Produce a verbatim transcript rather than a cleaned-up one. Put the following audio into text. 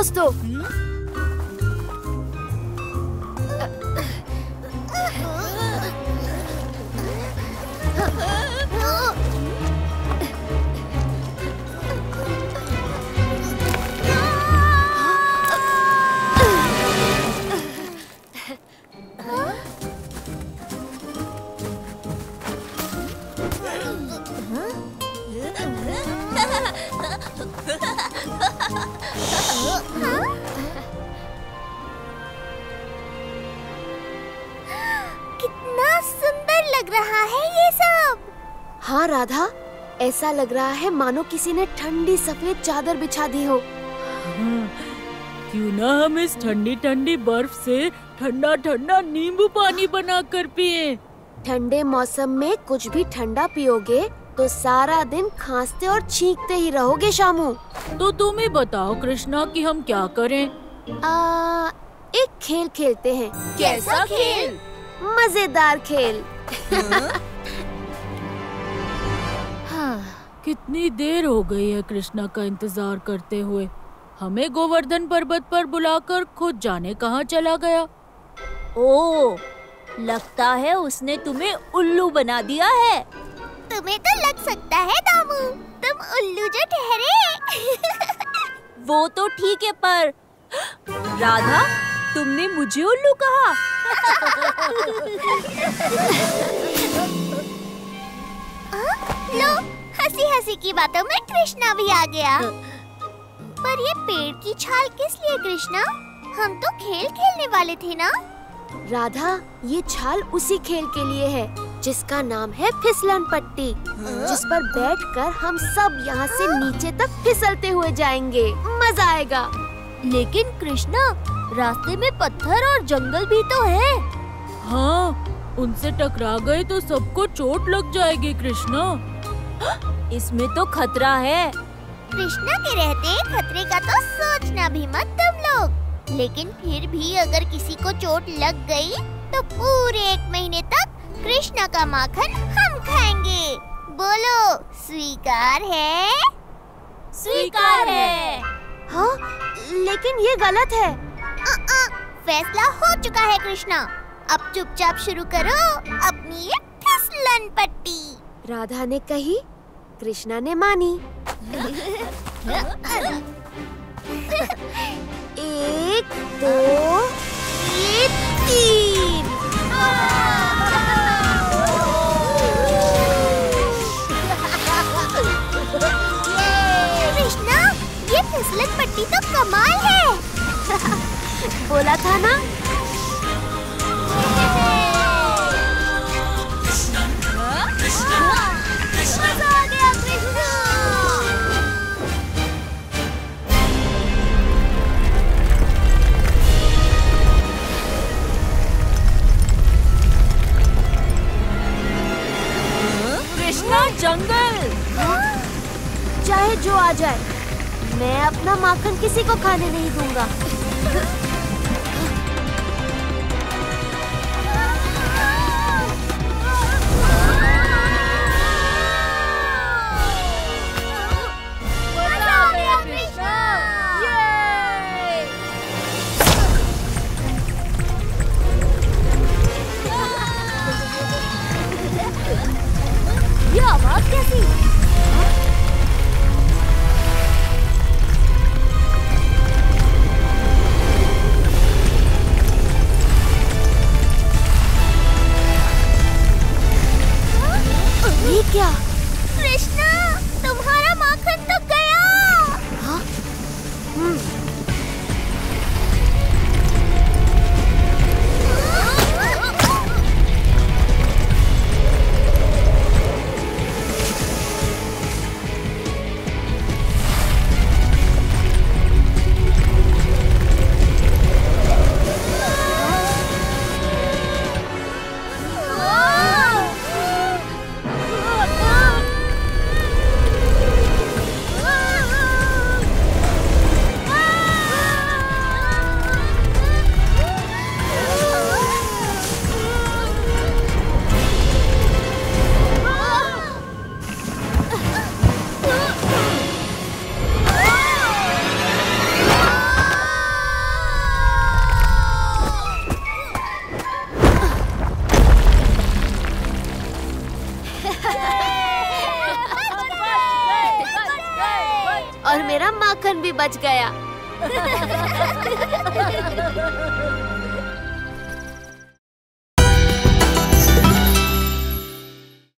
दोस्तों। कितना सुंदर लग रहा है ये सब। हाँ राधा, ऐसा लग रहा है मानो किसी ने ठंडी सफेद चादर बिछा दी हो। क्यों ना हम इस ठंडी ठंडी बर्फ से ठंडा ठंडा नींबू पानी बनाकर पिए। ठंडे मौसम में कुछ भी ठंडा पियोगे तो सारा दिन खांसते और छींकते ही रहोगे शामू। तो तुम ही बताओ कृष्णा कि हम क्या करें। आ, एक खेल खेलते हैं। कैसा खेल? मजेदार खेल। हाँ, कितनी देर हो गई है कृष्णा का इंतजार करते हुए। हमें गोवर्धन पर्वत पर बुलाकर खुद जाने कहाँ चला गया। ओ, लगता है उसने तुम्हें उल्लू बना दिया है। तुम्हें तो लग सकता है दामू, तुम उल्लू जो ठहरे। वो तो ठीक है, पर राधा, तुमने मुझे उल्लू कहा। लो, हंसी हंसी की बातों में कृष्णा भी आ गया। पर ये पेड़ की छाल किस लिए कृष्णा? हम तो खेल खेलने वाले थे ना। राधा, ये छाल उसी खेल के लिए है जिसका नाम है फिसलन पट्टी, जिस पर बैठकर हम सब यहाँ से नीचे तक फिसलते हुए जाएंगे। मजा आएगा। लेकिन कृष्णा, रास्ते में पत्थर और जंगल भी तो है। हाँ, उनसे टकरा गए तो सबको चोट लग जाएगी कृष्णा। इसमें तो खतरा है। कृष्णा के रहते खतरे का तो सोचना भी मत तुम लोग। लेकिन फिर भी अगर किसी को चोट लग गई तो पूरे एक महीने तक कृष्णा का माखन हम खाएंगे। बोलो, स्वीकार है? स्वीकार है। हाँ, लेकिन ये गलत है। आ, आ, फैसला हो चुका है कृष्णा। अब चुपचाप शुरू करो अपनी ये फिसलन पट्टी। राधा ने कही, कृष्णा ने मानी। एक, दो, ये तीन। कृष्णा, ये फिसलन पट्टी तो कमाल है। बोला था ना। मजा आ गया कृष्णा। कृष्णा, जंगल। चाहे जो आ जाए, मैं अपना माखन किसी को खाने नहीं दूंगा। मजा आ गया कृष्णा। ये आवाज कैसी? और मेरा माखन भी बच गया।